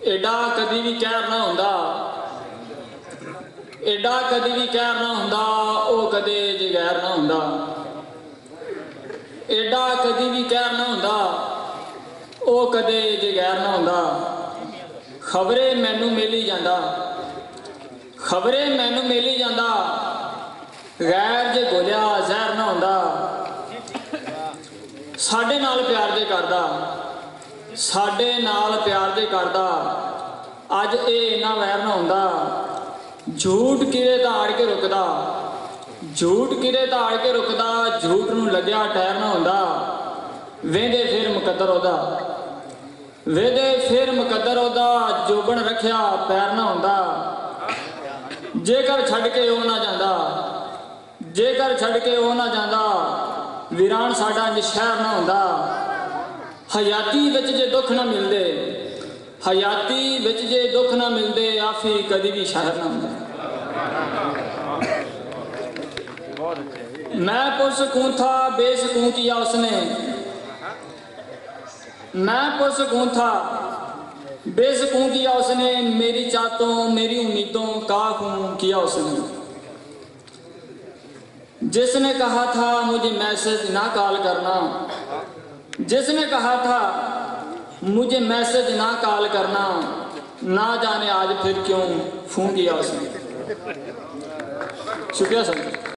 एडा कदी भी कहर ना हुंदा, एडा कदी भी कहर ना हुंदा, ओ कदे जगैर ना हुंदा। एडा कदी भी कहर ना हुंदा, ओ कदे जगैर ना हुंदा। खबरे मैनू मिल ही जांदा, खबरे मैनू मिल ही जांदा, गैर जे घोलिया जहर ना हुंदा। साडे नाल प्यार जे करदा, साडे नाल प्यार जे करदा, अज ये इन्ना वैर ना हुंदा। झूठ किरे धाड़ के रुकदा, झूठ किरे धाड़ के रुकदा, झूठ नूं लग्या टैर ना हुंदा। वेंदे फिर मुकद्दर ओदा, वेंदे फिर मुकद्दर ओदा, जोबन रखिया पैर ना हुंदा। जेकर छड़ के ओ ना जांदा, जेकर छड़ के ओ ना जांदा, वीरान साडा शहर ना हुंदा। हयाती विच जे दुख ना मिलदे, हयाती विच जे दुख ना मिलदे, आफी कदी भी शहर ना हुंदा। मैं पुरसकून था बेसकून किया उसने, मैं पुरसकून था बेसकून किया उसने। मेरी चाहतों मेरी उम्मीदों का खून किया उसने। जिसने कहा था मुझे मैसेज ना कॉल करना, जिसने कहा था मुझे मैसेज ना कॉल करना, ना जाने आज फिर क्यों फोन किया उसने। शुक्रिया सर।